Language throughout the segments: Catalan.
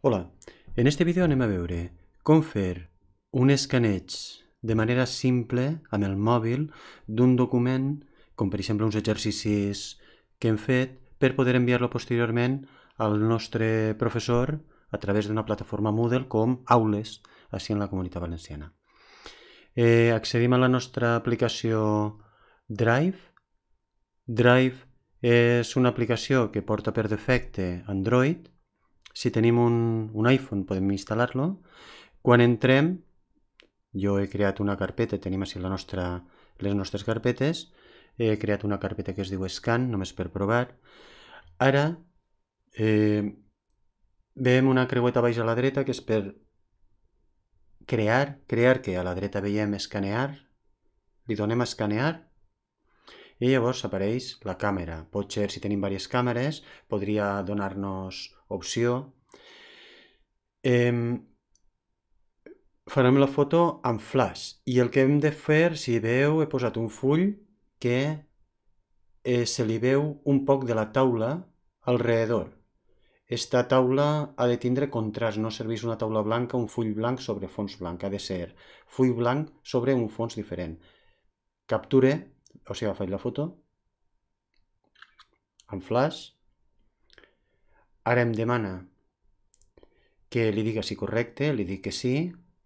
Hola, en este vídeo anem a veure com fer un escaneig de manera simple amb el mòbil d'un document, com per exemple uns exercicis que hem fet, per poder enviar-lo posteriorment al nostre professor a través d'una plataforma Moodle com Aules, així en la Comunitat Valenciana. Accedim a la nostra aplicació Drive. Drive és una aplicació que porta per defecte Android. Si tenim un iPhone podem instal·lar-lo. Quan entrem, jo he creat una carpeta, tenim així les nostres carpetes, he creat una carpeta que es diu Scan, només per provar. Ara veiem una creueta baix a la dreta que és per crear, que a la dreta veiem escanear, li donem a escanear i llavors apareix la càmera. Potser si tenim diverses càmeres podria donar-nos opció. Farem la foto amb flash i el que hem de fer, si veieu, he posat un full que se li veu un poc de la taula alrededor. Esta taula ha de tindre contrast, no serveix una taula blanca, un full blanc sobre fons blanc, ha de ser full blanc sobre un fons diferent. Capture, o sigui, faig la foto amb flash. Ara em demana que li diga si correcte, li dic que sí,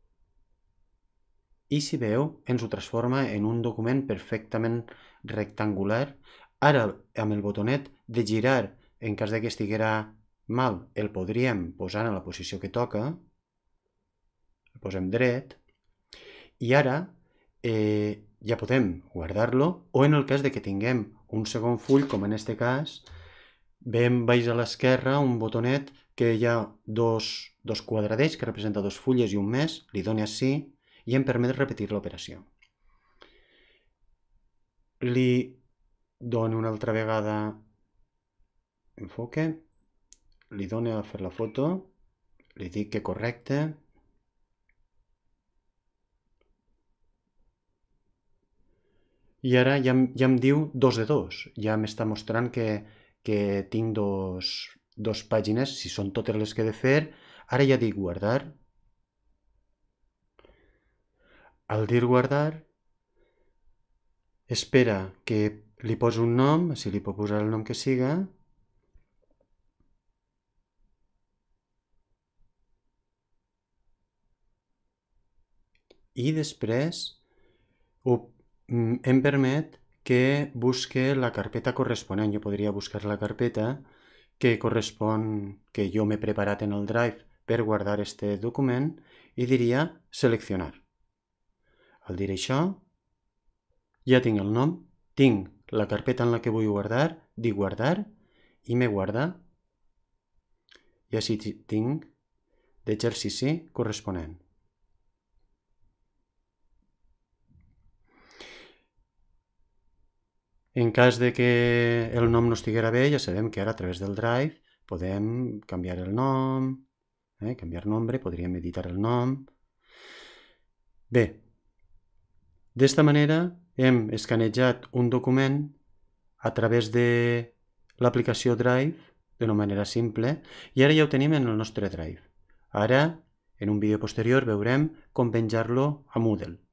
i si veu ens ho transforma en un document perfectament rectangular. Ara amb el botonet de girar, en cas que estiguera mal, el podríem posar en la posició que toca, el posem dret, i ara ja podem guardar-lo, o en el cas de que tinguem un segon full, com en aquest cas, veiem baix a l'esquerra un botonet que hi ha dos quadradets que representa dos fulles i un mes, li dono així i em permet repetir l'operació. Li dono una altra vegada enfoque, li dono a fer la foto, li dic que correcte, i ara ja em diu 2 de 2, ja m'està mostrant que tinc dos pàgines, si són totes les que he de fer. Ara ja dic guardar. Al dir guardar, espera que li posi un nom, si li pot posar el nom que siga, i després em permet que busque la carpeta corresponent. Jo podria buscar la carpeta que correspon, que jo m'he preparat en el Drive per guardar aquest document, i diria seleccionar. Al dir això, ja tinc el nom, tinc la carpeta en la que vull guardar, dic guardar, i me guarda. I així tinc l'exercici corresponent. En cas de que el nom no estiguera bé, ja sabem que ara a través del Drive podem canviar el nom, canviar nombre, podríem editar el nom. Bé, d'esta manera hem escanejat un document a través de l'aplicació Drive d'una manera simple, i ara ja ho tenim en el nostre Drive. Ara, en un vídeo posterior, veurem com penjar-lo a Moodle.